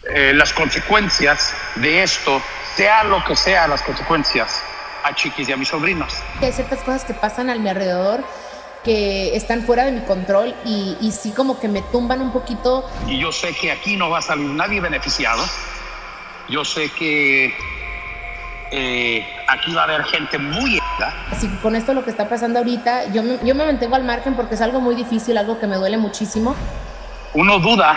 las consecuencias de esto, sea lo que sea las consecuencias, a Chiquis y a mis sobrinos. Hay ciertas cosas que pasan a mi alrededor que están fuera de mi control y sí como que me tumban un poquito. Y yo sé que aquí no va a salir nadie beneficiado. Yo sé que aquí va a haber gente muy... Así que con esto lo que está pasando ahorita, yo me mantengo al margen porque es algo muy difícil, algo que me duele muchísimo. Uno duda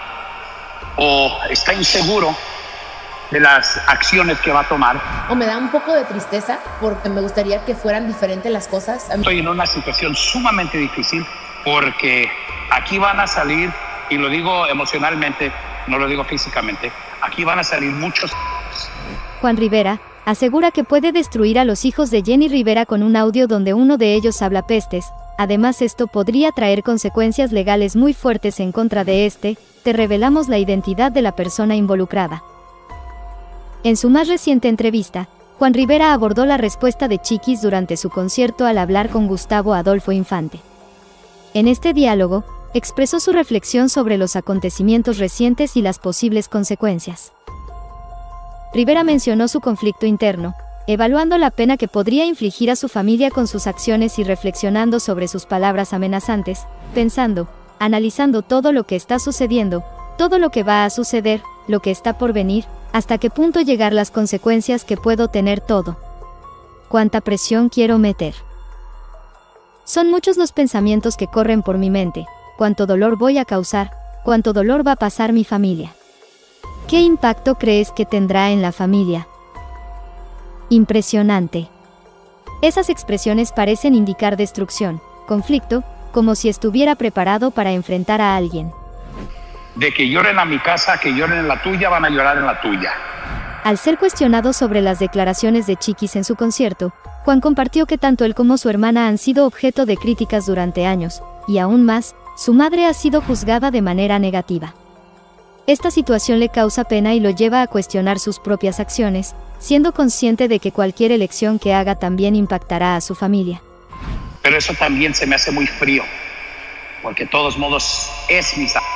o está inseguro de las acciones que va a tomar. O me da un poco de tristeza porque me gustaría que fueran diferentes las cosas. Estoy en una situación sumamente difícil porque aquí van a salir, y lo digo emocionalmente, no lo digo físicamente, aquí van a salir muchos... Juan Rivera asegura que puede destruir a los hijos de Jenny Rivera con un audio donde uno de ellos habla pestes. Además, esto podría traer consecuencias legales muy fuertes en contra de este. Te revelamos la identidad de la persona involucrada. En su más reciente entrevista, Juan Rivera abordó la respuesta de Chiquis durante su concierto al hablar con Gustavo Adolfo Infante. En este diálogo, expresó su reflexión sobre los acontecimientos recientes y las posibles consecuencias. Rivera mencionó su conflicto interno, evaluando la pena que podría infligir a su familia con sus acciones y reflexionando sobre sus palabras amenazantes, pensando, analizando todo lo que está sucediendo, todo lo que va a suceder, lo que está por venir, hasta qué punto llegar las consecuencias que puedo tener todo. ¿Cuánta presión quiero meter? Son muchos los pensamientos que corren por mi mente. ¿Cuánto dolor voy a causar? ¿Cuánto dolor va a pasar mi familia? ¿Qué impacto crees que tendrá en la familia? Impresionante. Esas expresiones parecen indicar destrucción, conflicto, como si estuviera preparado para enfrentar a alguien. De que lloren a mi casa, que lloren en la tuya, van a llorar en la tuya. Al ser cuestionado sobre las declaraciones de Chiquis en su concierto, Juan compartió que tanto él como su hermana han sido objeto de críticas durante años, y aún más, su madre ha sido juzgada de manera negativa. Esta situación le causa pena y lo lleva a cuestionar sus propias acciones, siendo consciente de que cualquier elección que haga también impactará a su familia. Pero eso también se me hace muy frío, porque de todos modos es mi sangre.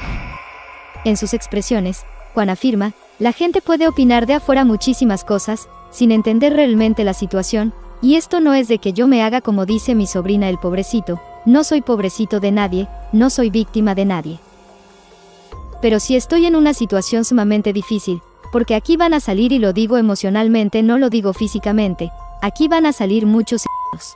En sus expresiones, Juan afirma, la gente puede opinar de afuera muchísimas cosas, sin entender realmente la situación, y esto no es de que yo me haga como dice mi sobrina el pobrecito, no soy pobrecito de nadie, no soy víctima de nadie. Pero sí estoy en una situación sumamente difícil, porque aquí van a salir, y lo digo emocionalmente, no lo digo físicamente, aquí van a salir muchos hijos.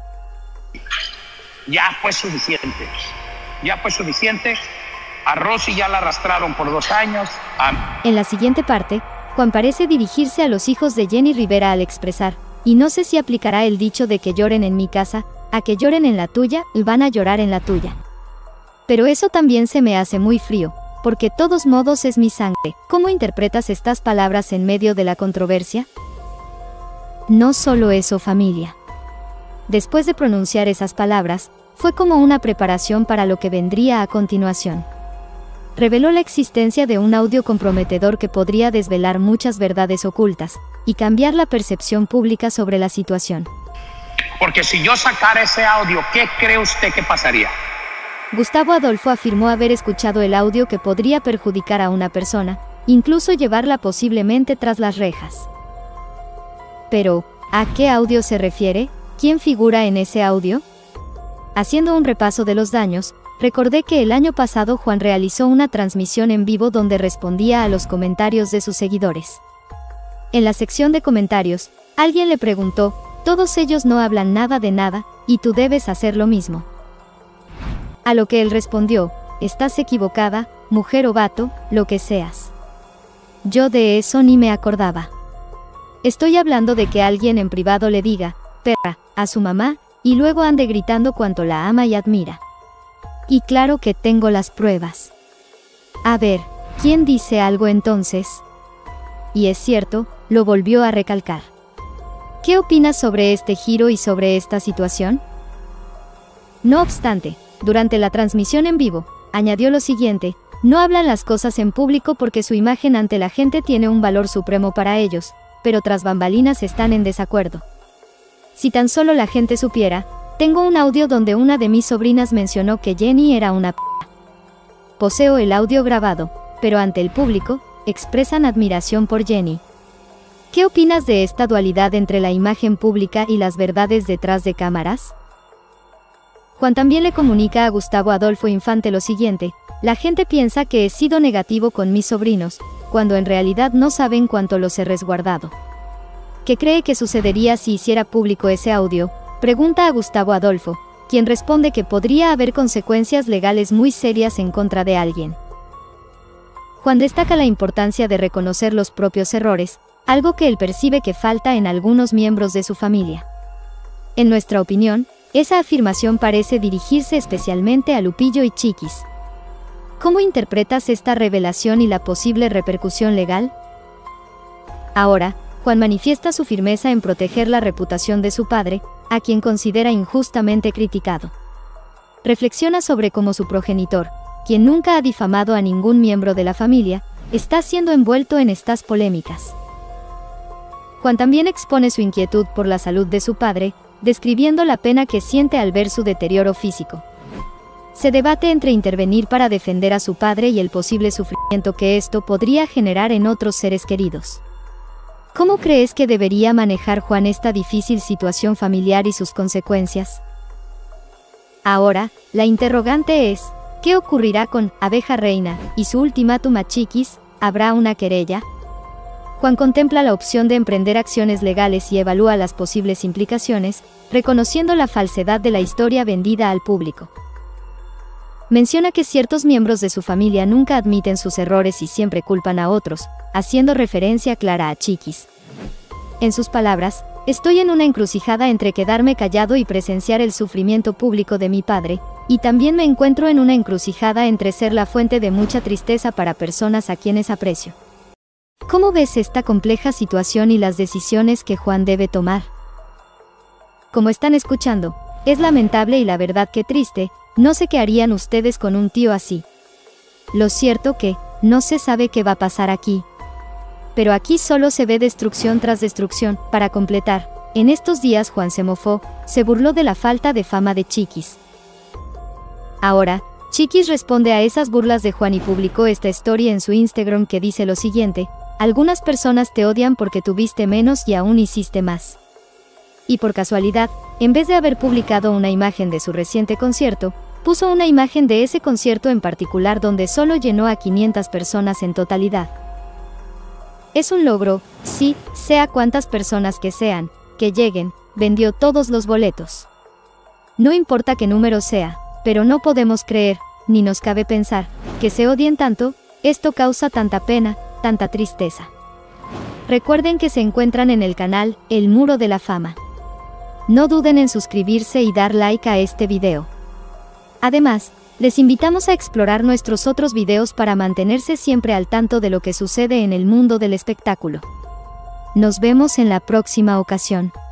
Ya fue suficiente, ya fue suficiente. A Rosy ya la arrastraron por 2 años. En la siguiente parte, Juan parece dirigirse a los hijos de Jenny Rivera al expresar, y no sé si aplicará el dicho de que lloren en mi casa, a que lloren en la tuya, y van a llorar en la tuya. Pero eso también se me hace muy frío, porque de todos modos es mi sangre. ¿Cómo interpretas estas palabras en medio de la controversia? No solo eso, familia. Después de pronunciar esas palabras, fue como una preparación para lo que vendría a continuación. Reveló la existencia de un audio comprometedor que podría desvelar muchas verdades ocultas, y cambiar la percepción pública sobre la situación. Porque si yo sacara ese audio, ¿qué cree usted que pasaría? Gustavo Adolfo afirmó haber escuchado el audio que podría perjudicar a una persona, incluso llevarla posiblemente tras las rejas. Pero, ¿a qué audio se refiere? ¿Quién figura en ese audio? Haciendo un repaso de los daños, recordé que el año pasado Juan realizó una transmisión en vivo donde respondía a los comentarios de sus seguidores. En la sección de comentarios, alguien le preguntó, todos ellos no hablan nada de nada, y tú debes hacer lo mismo. A lo que él respondió, estás equivocada, mujer o vato, lo que seas. Yo de eso ni me acordaba. Estoy hablando de que alguien en privado le diga, perra, a su mamá, y luego ande gritando cuánto la ama y admira. Y claro que tengo las pruebas. A ver, ¿quién dice algo entonces? Y es cierto, lo volvió a recalcar. ¿Qué opinas sobre este giro y sobre esta situación? No obstante, durante la transmisión en vivo, añadió lo siguiente, no hablan las cosas en público porque su imagen ante la gente tiene un valor supremo para ellos, pero tras bambalinas están en desacuerdo. Si tan solo la gente supiera, tengo un audio donde una de mis sobrinas mencionó que Jenny era una p***. Poseo el audio grabado, pero ante el público, expresan admiración por Jenny. ¿Qué opinas de esta dualidad entre la imagen pública y las verdades detrás de cámaras? Juan también le comunica a Gustavo Adolfo Infante lo siguiente: la gente piensa que he sido negativo con mis sobrinos, cuando en realidad no saben cuánto los he resguardado. ¿Qué cree que sucedería si hiciera público ese audio?, pregunta a Gustavo Adolfo, quien responde que podría haber consecuencias legales muy serias en contra de alguien. Juan destaca la importancia de reconocer los propios errores, algo que él percibe que falta en algunos miembros de su familia. En nuestra opinión, esa afirmación parece dirigirse especialmente a Lupillo y Chiquis. ¿Cómo interpretas esta revelación y la posible repercusión legal? Ahora, Juan manifiesta su firmeza en proteger la reputación de su padre, a quien considera injustamente criticado. Reflexiona sobre cómo su progenitor, quien nunca ha difamado a ningún miembro de la familia, está siendo envuelto en estas polémicas. Juan también expone su inquietud por la salud de su padre, describiendo la pena que siente al ver su deterioro físico. Se debate entre intervenir para defender a su padre y el posible sufrimiento que esto podría generar en otros seres queridos. ¿Cómo crees que debería manejar Juan esta difícil situación familiar y sus consecuencias? Ahora, la interrogante es: ¿qué ocurrirá con Abeja Reina y su ultimátum a Chiquis? ¿Habrá una querella? Juan contempla la opción de emprender acciones legales y evalúa las posibles implicaciones, reconociendo la falsedad de la historia vendida al público. Menciona que ciertos miembros de su familia nunca admiten sus errores y siempre culpan a otros, haciendo referencia clara a Chiquis. En sus palabras: estoy en una encrucijada entre quedarme callado y presenciar el sufrimiento público de mi padre, y también me encuentro en una encrucijada entre ser la fuente de mucha tristeza para personas a quienes aprecio. ¿Cómo ves esta compleja situación y las decisiones que Juan debe tomar? Como están escuchando, es lamentable y la verdad que triste. No sé qué harían ustedes con un tío así. Lo cierto que, no se sabe qué va a pasar aquí. Pero aquí solo se ve destrucción tras destrucción. Para completar, en estos días Juan se mofó, se burló de la falta de fama de Chiquis. Ahora, Chiquis responde a esas burlas de Juan y publicó esta historia en su Instagram que dice lo siguiente: algunas personas te odian porque tuviste menos y aún hiciste más. Y por casualidad, en vez de haber publicado una imagen de su reciente concierto, puso una imagen de ese concierto en particular donde solo llenó a 500 personas en totalidad. Es un logro, sí, sea cuantas personas que sean, que lleguen, vendió todos los boletos. No importa qué número sea, pero no podemos creer, ni nos cabe pensar, que se odien tanto. Esto causa tanta pena, tanta tristeza. Recuerden que se encuentran en el canal El Muro de la Fama. No duden en suscribirse y dar like a este video. Además, les invitamos a explorar nuestros otros videos para mantenerse siempre al tanto de lo que sucede en el mundo del espectáculo. Nos vemos en la próxima ocasión.